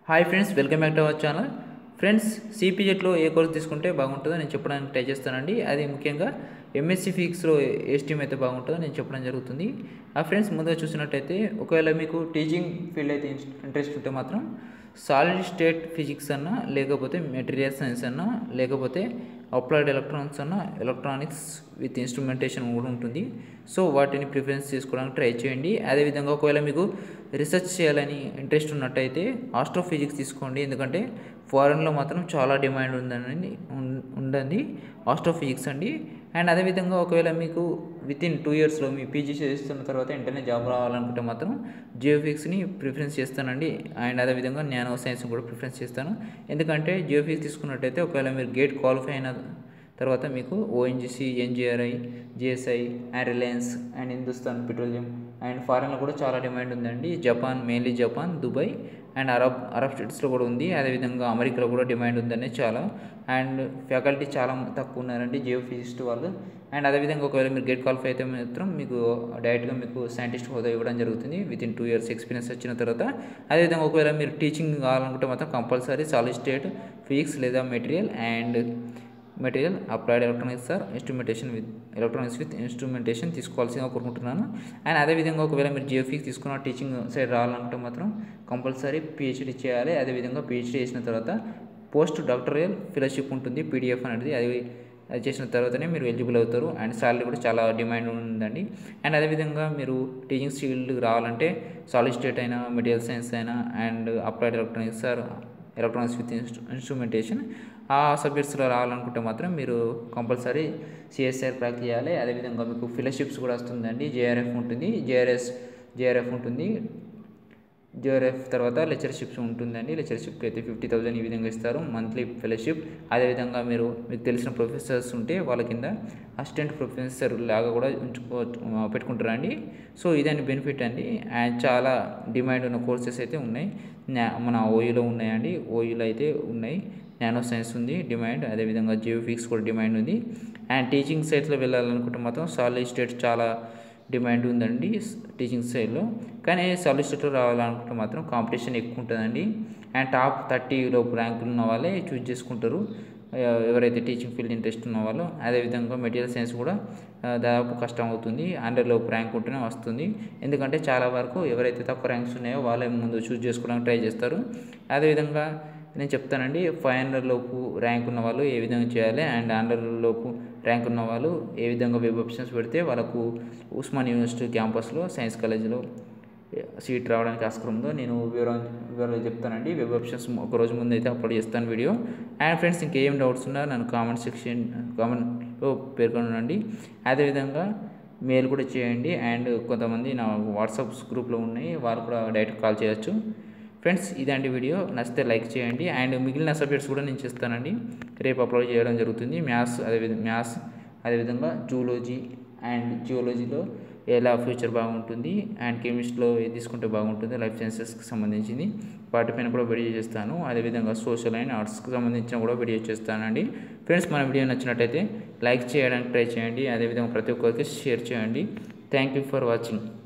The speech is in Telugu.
Hi friends, welcome back to our channel. Friends, సిపిజెట్లో ఏ కోర్స్ తీసుకుంటే బాగుంటుందో నేను చెప్పడానికి ట్రై చేస్తానండి. అది ముఖ్యంగా ఎంఎస్సి ఫిజిక్స్లో ఏ స్ట్రీమ్ అయితే బాగుంటుందో నేను చెప్పడం జరుగుతుంది. ఫ్రెండ్స్, ముందుగా చూసినట్టయితే ఒకవేళ మీకు టీచింగ్ ఫీల్డ్ అయితే ఇంట్రెస్ట్ ఉంటే మాత్రం సాలిడ్ స్టేట్ ఫిజిక్స్ అన్నా, లేకపోతే మెటీరియల్ సైన్స్ అన్నా, లేకపోతే అప్లైడ్ ఎలక్ట్రానిక్స్ అన్నా, ఎలక్ట్రానిక్స్ విత్ ఇన్స్ట్రుమెంటేషన్ కూడా ఉంటుంది. సో వాటిని ప్రిఫరెన్స్ తీసుకోవడానికి ట్రై చేయండి. అదేవిధంగా ఒకవేళ మీకు రీసెర్చ్ చేయాలని ఇంట్రెస్ట్ ఉన్నట్టయితే ఆస్ట్రోఫిజిక్స్ తీసుకోండి. ఎందుకంటే ఫారెన్లో మాత్రం చాలా డిమాండ్ ఉందండి ఆస్ట్రోఫిజిక్స్ అండి. అండ్ అదేవిధంగా ఒకవేళ మీకు వితిన్ 2 ఇయర్స్లో మీ పీజీ చేస్తున్న తర్వాత వెంటనే జాబ్ రావాలనుకుంటే మాత్రం జియోఫిజిక్స్ని ప్రిఫరెన్స్ చేస్తానండి. అండ్ అదేవిధంగా నానో సైన్స్ కూడా ప్రిఫరెన్స్ చేస్తాను. ఎందుకంటే జియోఫిజిక్స్ తీసుకున్నట్టయితే ఒకవేళ మీరు గేట్ క్వాలిఫై అయిన తర్వాత మీకు ONGC, NGRI, GSI and Reliance and Hindustan Petroleum and ఫారెన్లో కూడా చాలా డిమాండ్ ఉందండి. Japan, mainly Japan, Dubai and Arab స్టేట్స్లో కూడా ఉంది. అదేవిధంగా అమెరికాలో కూడా డిమాండ్ ఉందండి చాలా. అండ్ ఫ్యాకల్టీ చాలా తక్కువ ఉన్నారండి జియోఫిజిక్స్ వాళ్ళు. అండ్ అదేవిధంగా ఒకవేళ మీరు గేట్ క్వాలిఫై అయితే మాత్రం మీకు డైరెక్ట్గా మీకు సైంటిస్ట్ హోదా ఇవ్వడం జరుగుతుంది వితిన్ 2 ఇయర్స్ ఎక్స్పీరియన్స్ వచ్చిన తర్వాత. అదేవిధంగా ఒకవేళ మీరు టీచింగ్ కావాలనుకుంటే మాత్రం కంపల్సరీ సాలిడ్ స్టేట్ ఫిజిక్స్ లేదా material applied electronics or instrumentation with electronics with instrumentation తీసుకోవాల్సిందిగా కోరుకుంటున్నాను. అండ్ అదేవిధంగా ఒకవేళ మీరు జియోఫిజిక్స్ తీసుకున్న టీచింగ్ సైడ్ రావాలనుకుంటే మాత్రం కంపల్సరీ పిహెచ్డీ చేయాలి. అదేవిధంగా పిహెచ్డీ చేసిన తర్వాత పోస్ట్ డాక్టరల్ ఫెలోషిప్ ఉంటుంది, పీడిఎఫ్ అనేది. అది చేసిన తర్వాతనే మీరు ఎలిజిబుల్ అవుతారు. అండ్ సాలరీ కూడా చాలా డిమాండ్ ఉందండి. అండ్ అదేవిధంగా మీరు టీచింగ్ ఫీల్డ్కి రావాలంటే సాలిడ్ స్టేట్ అయినా, మెటీరియల్ సైన్స్ అయినా and applied electronics or electronics with instrumentation ఆ సబ్జెక్ట్స్లో రావాలనుకుంటే మాత్రం మీరు కంపల్సరీ సిఎస్ఆర్ క్రాక్ చేయాలి. అదేవిధంగా మీకు ఫెలోషిప్స్ కూడా వస్తుందండి. జేఆర్ఎఫ్ ఉంటుంది, జేఆర్ఎఫ్ ఉంటుంది. జేఆర్ఎఫ్ తర్వాత లెక్చర్షిప్స్ ఉంటుందండి. లెక్చర్షిప్కి అయితే 50,000 ఈ విధంగా ఇస్తారు మంత్లీ ఫెలోషిప్. అదేవిధంగా మీకు తెలిసిన ప్రొఫెసర్స్ ఉంటే వాళ్ళ కింద అసిస్టెంట్ ప్రొఫెసర్ లాగా కూడా పెట్టుకుంటారండి. సో ఇదని బెనిఫిట్ అండి. అండ్ చాలా డిమాండ్ ఉన్న కోర్సెస్ అయితే ఉన్నాయి. మన ఓయూలో ఉన్నాయండి, ఓయూలో అయితే ఉన్నాయి. నానో సైన్స్ ఉంది డిమాండ్, అదేవిధంగా జియోఫిజిక్స్ కూడా డిమాండ్ ఉంది. అండ్ టీచింగ్ సైడ్లో వెళ్ళాలనుకుంటే మాత్రం సాలిడ్ స్టేట్ చాలా డిమాండ్ ఉందండి టీచింగ్ సైడ్లో. కానీ సాలిడ్ స్టేట్లో రావాలనుకుంటే మాత్రం కాంపిటీషన్ ఎక్కువ ఉంటుందండి. అండ్ టాప్ 30 లోపు ర్యాంకులు ఉన్న వాళ్ళే చూజ్ చేసుకుంటారు, ఎవరైతే టీచింగ్ ఫీల్డ్ ఇంట్రెస్ట్ ఉన్న వాళ్ళు. అదేవిధంగా మెటీరియల్ సైన్స్ కూడా దాదాపు కష్టం అవుతుంది, 100 లోపు ర్యాంక్ ఉంటేనే వస్తుంది. ఎందుకంటే చాలా వరకు ఎవరైతే తక్కువ ర్యాంక్స్ ఉన్నాయో వాళ్ళే ముందు చూజ్ చేసుకోవడానికి ట్రై చేస్తారు. అదేవిధంగా నేను చెప్తానండి 500 లోపు ర్యాంక్ ఉన్న వాళ్ళు ఏ విధంగా చేయాలి, అండ్ 100 లోపు ర్యాంక్ ఉన్న వాళ్ళు ఏ విధంగా వెబ్ ఆప్షన్స్ పెడితే వాళ్ళకు ఉస్మాన్ యూనివర్సిటీ క్యాంపస్లో సైన్స్ కాలేజీలో సీట్ రావడానికి ఆస్కారం ఉందో నేను వివరాలు చెప్తానండి. వెబ్ ఆప్షన్స్ ఒకరోజు ముందు అయితే అప్లోడ్ చేస్తాను వీడియో. అండ్ ఫ్రెండ్స్, ఇంకేం డౌట్స్ ఉన్నా నన్ను కామెంట్లో పేర్కొనండి. అదేవిధంగా మెయిల్ కూడా చేయండి. అండ్ కొంతమంది నా వాట్సాప్ గ్రూప్లో ఉన్నాయి, వాళ్ళు కూడా డైరెక్ట్ కాల్ చేయొచ్చు. ఫ్రెండ్స్, ఇదండి వీడియో. నచ్చితే లైక్ చేయండి. అండ్ మిగిలిన సబ్జెక్ట్స్ కూడా నేను చేస్తానండి, రేపు అప్లోడ్ చేయడం జరుగుతుంది. మ్యాథ్స్ అదేవిధంగా జూలాజీ అండ్ జియాలజీలో ఎలా ఫ్యూచర్ బాగుంటుంది, అండ్ కెమిస్ట్రీలో ఏది తీసుకుంటే బాగుంటుంది, లైఫ్ సైన్సెస్కి సంబంధించింది వాటిపైన కూడా వీడియో చేస్తాను. అదేవిధంగా సోషల్ అండ్ ఆర్ట్స్కి సంబంధించిన కూడా వీడియో చేస్తానండి. ఫ్రెండ్స్, మన వీడియో నచ్చినట్టయితే లైక్ చేయడానికి ట్రై చేయండి. అదేవిధంగా ప్రతి ఒక్కరికి షేర్ చేయండి. Thank you for watching.